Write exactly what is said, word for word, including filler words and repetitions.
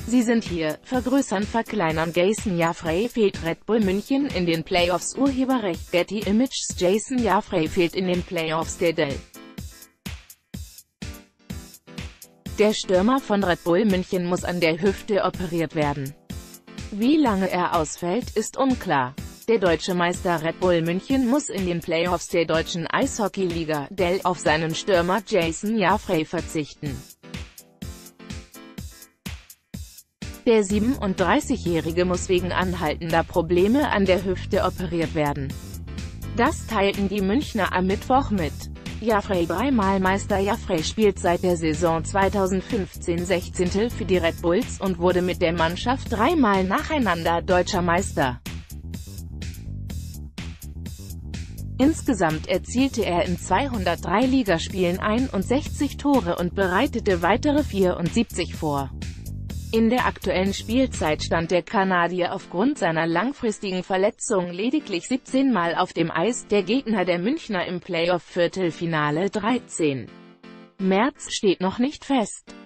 Sie sind hier, vergrößern, verkleinern. Jason Jaffray fehlt Red Bull München in den Playoffs. Urheberrecht Getty Images. Jason Jaffray fehlt in den Playoffs der Dell. Der Stürmer von Red Bull München muss an der Hüfte operiert werden. Wie lange er ausfällt, ist unklar. Der deutsche Meister Red Bull München muss in den Playoffs der deutschen Eishockeyliga Dell auf seinen Stürmer Jason Jaffray verzichten. Der siebenunddreißigjährige muss wegen anhaltender Probleme an der Hüfte operiert werden. Das teilten die Münchner am Mittwoch mit. Jaffray, dreimal Meister Jaffray spielt seit der Saison zweitausendfünfzehn sechzehn für die Red Bulls und wurde mit der Mannschaft dreimal nacheinander deutscher Meister. Insgesamt erzielte er in zweihundertdrei Ligaspielen einundsechzig Tore und bereitete weitere vierundsiebzig vor. In der aktuellen Spielzeit stand der Kanadier aufgrund seiner langfristigen Verletzung lediglich siebzehn Mal auf dem Eis. Der Gegner der Münchner im Playoff-Viertelfinale dreizehn März steht noch nicht fest.